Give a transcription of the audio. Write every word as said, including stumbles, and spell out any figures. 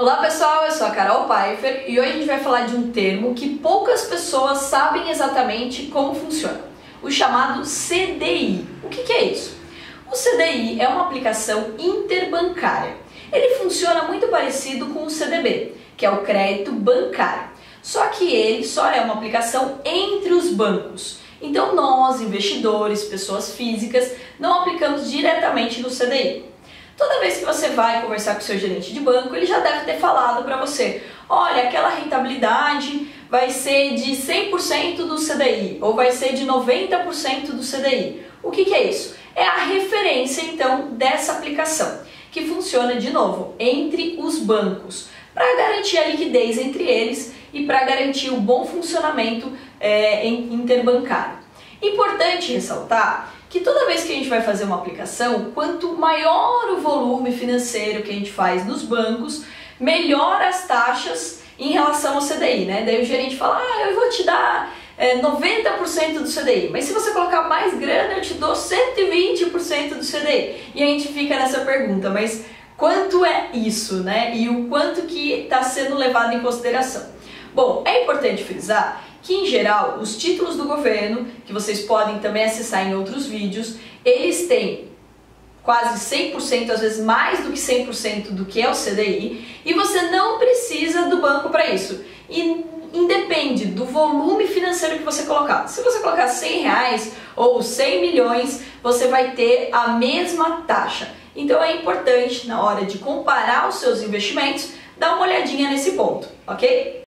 Olá pessoal, eu sou a Carol Pfeiffer e hoje a gente vai falar de um termo que poucas pessoas sabem exatamente como funciona, o chamado C D I. O que que é isso? O C D I é uma aplicação interbancária. Ele funciona muito parecido com o C D B, que é o crédito bancário, só que ele só é uma aplicação entre os bancos. Então nós, investidores, pessoas físicas, não aplicamos diretamente no C D I. Toda vez que você vai conversar com o seu gerente de banco, ele já deve ter falado para você: olha, aquela rentabilidade vai ser de cem por cento do C D I ou vai ser de noventa por cento do C D I. O que que é isso? É a referência então dessa aplicação, que funciona de novo entre os bancos, para garantir a liquidez entre eles e para garantir o bom funcionamento é, interbancário. Importante ressaltar que toda vez que a gente vai fazer uma aplicação, quanto maior o volume financeiro que a gente faz nos bancos, melhor as taxas em relação ao C D I, né? Daí o gerente fala: ah, eu vou te dar é, noventa por cento do C D I, mas se você colocar mais grana eu te dou cento e vinte por cento do C D I. E a gente fica nessa pergunta, mas quanto é isso, né? E o quanto que está sendo levado em consideração? Bom, é importante frisar que, em geral, os títulos do governo, que vocês podem também acessar em outros vídeos, eles têm quase cem por cento, às vezes mais do que cem por cento do que é o C D I, e você não precisa do banco para isso. E independe do volume financeiro que você colocar. Se você colocar cem reais ou cem milhões, você vai ter a mesma taxa. Então é importante, na hora de comparar os seus investimentos, dar uma olhadinha nesse ponto, ok?